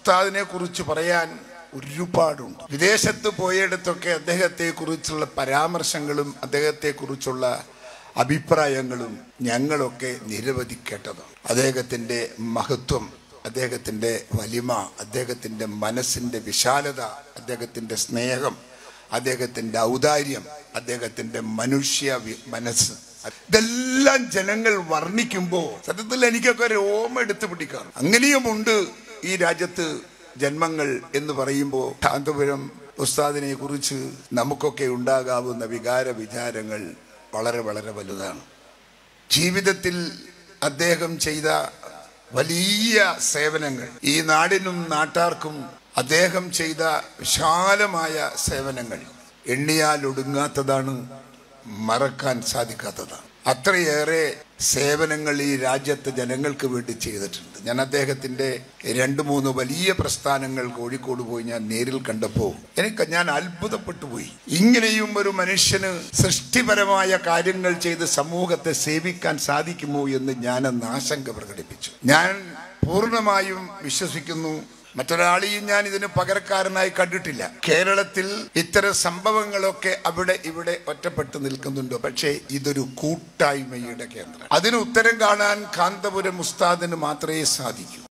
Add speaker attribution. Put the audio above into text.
Speaker 1: ഉസ്താദിനെ കുറിച്ച് പറയാൻ ഒരുപാടുണ്ട്. വിദേശത്ത് പോയിടത്തൊക്കെ അദ്ദേഹത്തെക്കുറിച്ചുള്ള പരാമർശങ്ങളും അദ്ദേഹത്തെക്കുറിച്ചുള്ള അഭിപ്രായങ്ങളും ഞങ്ങളൊക്കെ നിരവധി കേട്ടതാണ്. അദ്ദേഹത്തിൻ്റെ മഹത്വം, അദ്ദേഹത്തിൻ്റെ വലിമ, അദ്ദേഹത്തിൻ്റെ മനസ്സിൻ്റെ വിശാലത, അദ്ദേഹത്തിൻ്റെ സ്നേഹം, അദ്ദേഹത്തിൻ്റെ ഔദാര്യം, അദ്ദേഹത്തിൻ്റെ മനുഷ്യ മനസ്സ്, ഇതെല്ലാം ജനങ്ങൾ വർണ്ണിക്കുമ്പോൾ സത്യത്തിൽ എനിക്കൊക്കെ രോമം എടുത്ത് പിടിക്കാറ്. അങ്ങനെയുമുണ്ട് ഈ രാജ്യത്ത് ജന്മങ്ങൾ എന്ന് പറയുമ്പോൾ കാന്തപുരം ഉസ്താദിനെ കുറിച്ച് നമുക്കൊക്കെ ഉണ്ടാകാവുന്ന വികാര വിചാരങ്ങൾ വളരെ വളരെ വലുതാണ്. ജീവിതത്തിൽ അദ്ദേഹം ചെയ്ത വലിയ സേവനങ്ങൾ, ഈ നാടിനും നാട്ടാർക്കും അദ്ദേഹം ചെയ്ത വിശാലമായ സേവനങ്ങൾ എണ്ണിയാൽ ഒടുങ്ങാത്തതാണ്, മറക്കാൻ സാധിക്കാത്തതാണ്. അത്രയേറെ സേവനങ്ങൾ ഈ രാജ്യത്തെ ജനങ്ങൾക്ക് വേണ്ടി ചെയ്തിട്ടുണ്ട്. ഞാൻ അദ്ദേഹത്തിൻ്റെ 2-3 വലിയ പ്രസ്ഥാനങ്ങൾ കോഴിക്കോട് പോയി ഞാൻ നേരിൽ കണ്ടപ്പോൾ ഞാൻ അത്ഭുതപ്പെട്ടു പോയി. ഇങ്ങനെയും ഒരു മനുഷ്യന് സൃഷ്ടിപരമായ കാര്യങ്ങൾ ചെയ്ത് സമൂഹത്തെ സേവിക്കാൻ സാധിക്കുമോ എന്ന് ഞാനന്ന് ആശങ്ക പ്രകടിപ്പിച്ചു. ഞാൻ പൂർണ്ണമായും വിശ്വസിക്കുന്നു, മറ്റൊരാളെയും ഞാൻ ഇതിന് പകരക്കാരനായി കണ്ടിട്ടില്ല. കേരളത്തിൽ ഇത്തരം സംഭവങ്ങളൊക്കെ അവിടെ ഇവിടെ ഒറ്റപ്പെട്ടു നിൽക്കുന്നുണ്ടോ? പക്ഷേ ഇതൊരു കൂട്ടായ്മയുടെ കേന്ദ്രം. അതിന് ഉത്തരം കാണാൻ കാന്തപുരം ഉസ്താദിന് മാത്രമേ സാധിക്കൂ.